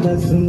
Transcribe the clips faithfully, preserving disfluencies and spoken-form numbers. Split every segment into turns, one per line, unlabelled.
कथा सुन,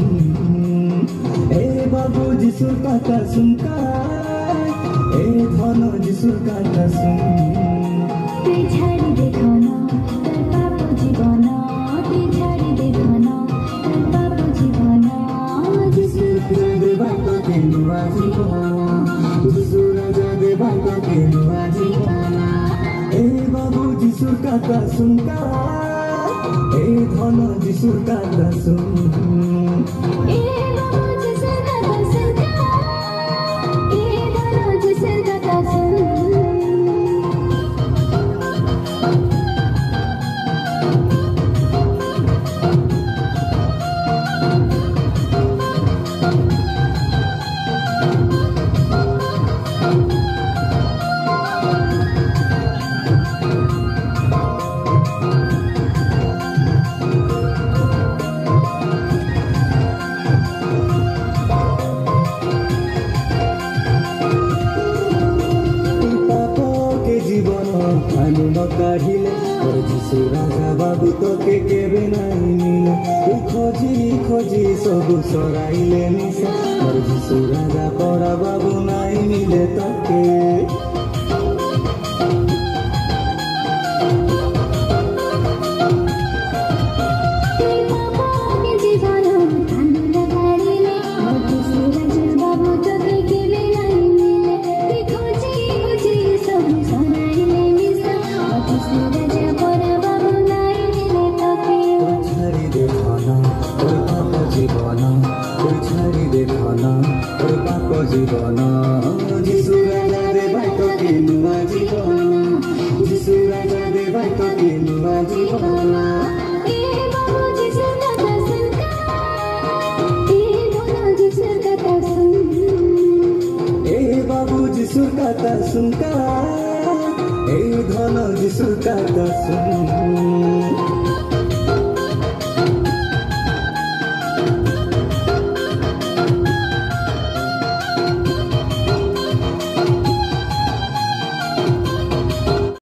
ए बाबू जिसुर कथा सुन का, ए धन जिसुर कथा सुन।
तुई छाड़ी देखो ना तोर बाबू जीवन, तुई छाड़ी देखो ना तोर बाबू जीवन। जिसु
राजा दे भाई तो के नुआ जीवन, जिसु राजा दे भाई तो के नुआ जीवन। ए बाबू जिसुर कथा सुन का, ए धन जिसुर कथा सुन।
ए बाबू जिसुर कथा सुन का, ए धन जिसुर कथा सुन।
काढ़िले और जिसु राजा बाबू तो के केबे नहीं मिले। तू खोजी खोजी सबू सराइले निशा और जिसु राजा पड़ा बाबू नहीं मिले तके। जीवन जिसु राजा दे भाई तो के नुआ जीवन, जिसु राजा दे भाई तो के नुआ जीवन।
ए बाबू जिसुर कथा सुन का, ए धन जिसुर कथा सुन।
ए बाबू जिसुर कथा सुन का, ए धन जिसुर कथा सुन।